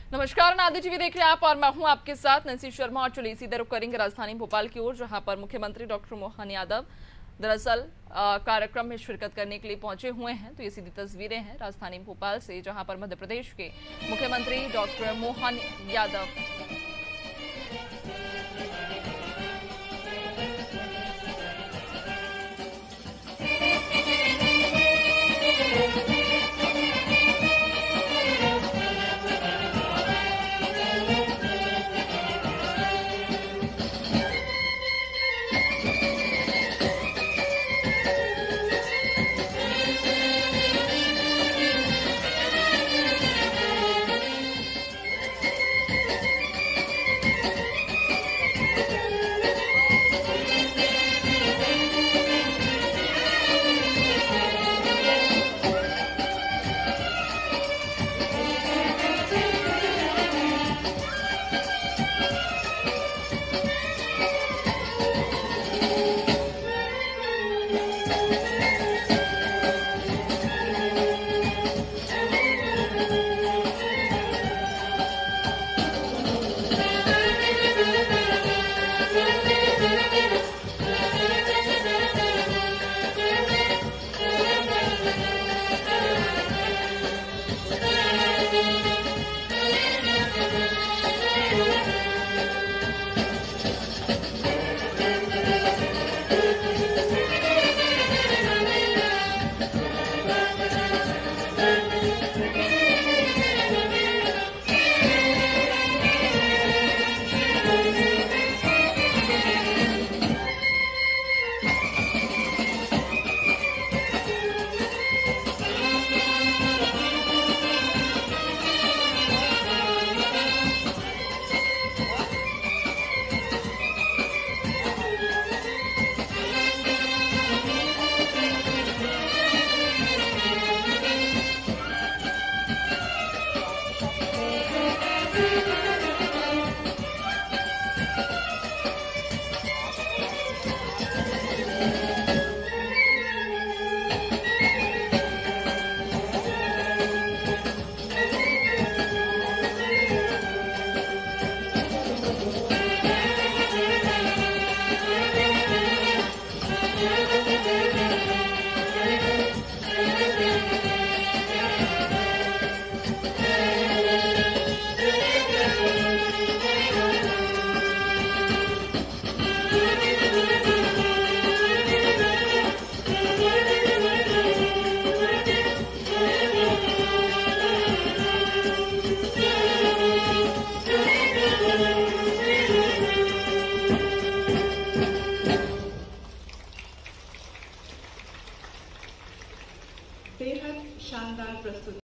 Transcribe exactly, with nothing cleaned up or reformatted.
नमस्कार, नादी टीवी देख रहे हैं आप और मैं हूं आपके साथ नैन्सी शर्मा। और चलिए सीधे रुख करेंगे राजधानी भोपाल की ओर, जहां पर मुख्यमंत्री डॉक्टर मोहन यादव दरअसल कार्यक्रम में शिरकत करने के लिए पहुंचे हुए हैं। तो ये सीधी तस्वीरें हैं राजधानी भोपाल से, जहां पर मध्य प्रदेश के मुख्यमंत्री डॉक्टर मोहन यादव बेहद शानदार प्रस्तुति।